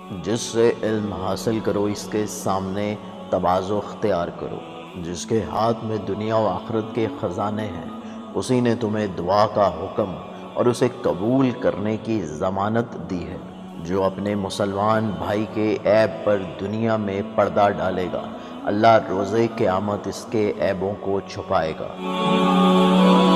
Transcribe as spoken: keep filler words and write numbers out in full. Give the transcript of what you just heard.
जिससे इल्म हासिल करो इसके सामने तवाज़ु अख्तियार करो। जिसके हाथ में दुनिया व आखिरत के ख़जाने हैं, उसी ने तुम्हें दुआ का हुक्म और उसे कबूल करने की ज़मानत दी है। जो अपने मुसलमान भाई के ऐब पर दुनिया में पर्दा डालेगा, अल्लाह रोज़े क़यामत इसके ऐबों को छुपाएगा।